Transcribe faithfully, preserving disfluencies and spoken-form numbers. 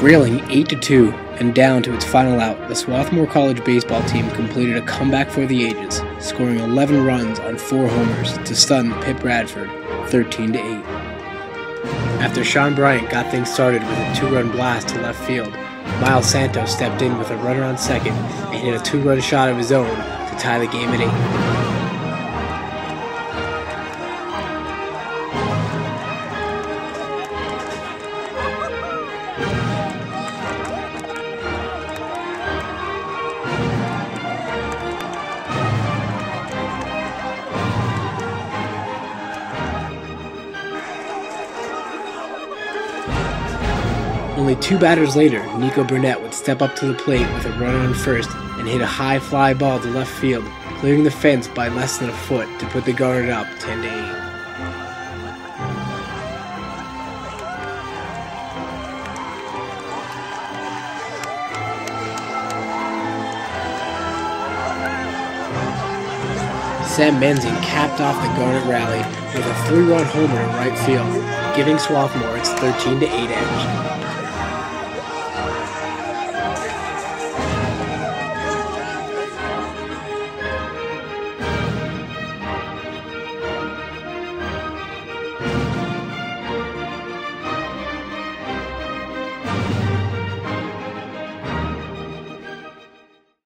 Trailing eight to two and down to its final out, the Swarthmore College baseball team completed a comeback for the ages, scoring eleven runs on four homers to stun Pitt Bradford thirteen to eight. After Sean Bryant got things started with a two-run blast to left field, Miles Santos stepped in with a runner on second and hit a two-run shot of his own to tie the game at eight. Only two batters later, Nico Burnett would step up to the plate with a runner on first and hit a high fly ball to left field, clearing the fence by less than a foot to put the Garnet up ten to eight. Sam Menzing capped off the Garnet rally with a three-run homer in right field, giving Swarthmore its thirteen to eight edge.